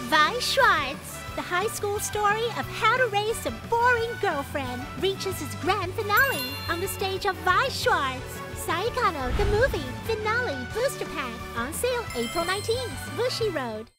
Weiss Schwarz, the high school story of how to raise a boring girlfriend, reaches its grand finale on the stage of Weiss Schwarz. Saekano, the movie, finale booster pack, on sale April 19th, Bushy Road.